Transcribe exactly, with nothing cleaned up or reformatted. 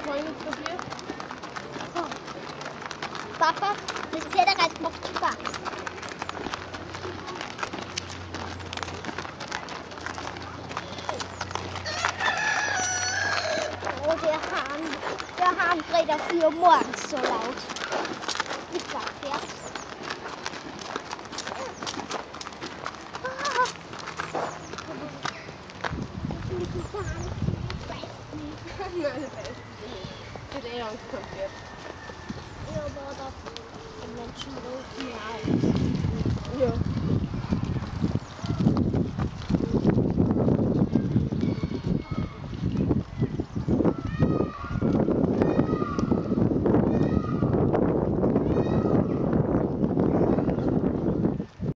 vorhin jetzt passiert? So. Papa, das Pferdereiten macht Spaß. Oh, der Hahn, der Hahn dreht auf vier morgens so laut. Mit Pferd. Nein, das weiß ich nicht. Ich hätte eh Angst vor dem Pferd. Ja, aber da die Menschen rot. Ja.